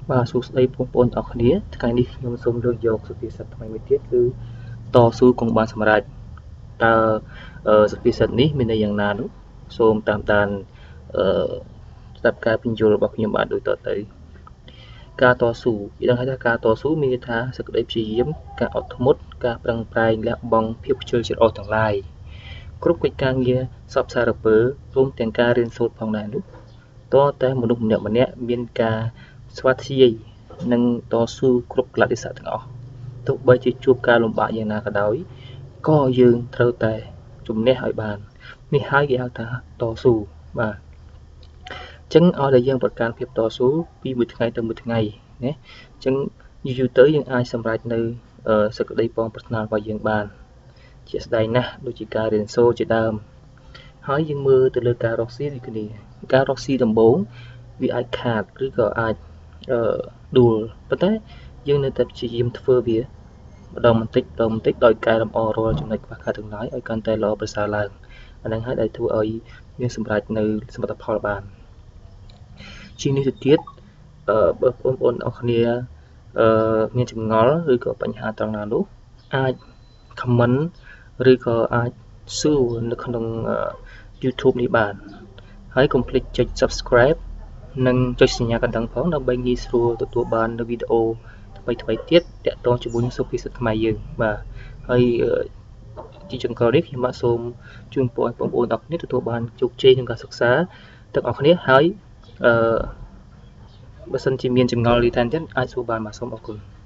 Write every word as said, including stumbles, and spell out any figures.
បាទសួស្តីបងប្អូនទាំងអស់គ្នាថ្ងៃនេះខ្ញុំសូមលើកយកសុភាសិតថ្មីមួយទៀតគឺតស៊ូគង់បានសម្រេចតើសុភាសិតនេះមានន័យយ៉ាងណានោះសូមតាមដានអឺស្ដាប់ការពន្យល់របស់ខ្ញុំបាទដូចតទៅការតស៊ូយើងដឹងថាការតស៊ូមានន័យថាសេចក្តីព្យាយាមការអត់ធ្មត់ការប្រឹងប្រែងលះបង់ភាពខ្ជិលច្រអូសទាំងឡាយគ្រប់កិច្ចការងារសពសារពើរួមទាំងការរៀនសូត្រផងដែរនោះតើតែមនុស្សម្នាក់ម្នាក់មានការស្វាធ្យាយនិងតស៊ូគ្រប់កលៈទេសៈទាំងអស់ទោះបីជាជួបការលំបាកយ៉ាងណាក៏ដោយក៏យើងត្រូវតែជំនះឲ្យបាននេះហើយគេហៅថាតស៊ូបាទអញ្ចឹងឲ្យតែយើងប្រកាន់ភាពតស៊ូពីមួយថ្ងៃទៅមួយថ្ងៃណាអញ្ចឹងយូរយូរទៅយើងអាចសម្រេចនៅសេចក្តីប៉ងប្រាថ្នារបស់យើងបានជាក់ស្ដែងណាស់ដូចជាការរៀនសូត្រជាដើមហើយយើងមើលទៅលើការរកស៊ីដូចគ្នាការរកស៊ីដំបូងវាអាចខាតឬក៏អាចអឺដួលប៉ុន្តែយើងនៅតែព្យាយាមធ្វើវាម្ដងបន្តិចម្ដងបន្តិចដោយកែលម្អរាល់ចំណុចខ្វះខាតទាំងឡាយឲ្យកាន់តែល្អប្រសើរឡើងអាហ្នឹងហើយដែលធ្វើឲ្យយើងសម្រេចនៅសមិទ្ធផលបានជាងនេះទៅទៀតអឺបើបងប្អូនអរគ្នាអឺមានចម្ងល់ឬក៏បញ្ហាត្រង់ណានោះអាច comment ឬក៏អាចសួរនៅក្នុង YouTube នេះបានហើយកុំភ្លេចចុច Subscribe និងចុចសញ្ញាកណ្ដឹងផងដើម្បីងាយស្រួលទទួលបាននូវវីដេអូថ្មីៗទៀតទាក់ទងជាមួយនឹងសុភាសិតខ្មែរយើងបាទហើយជាចុងក្រោយនេះខ្ញុំបាទសូមជូនពរឲ្យបងប្អូនទាំងអស់គ្នាទទួលបានជោគជ័យក្នុងការសិក្សាទាំងអស់គ្នាហើយអឺបើសិនជាមានចម្ងល់លីថែមទៀតអាចសួរបានបាទសូមអរគុណ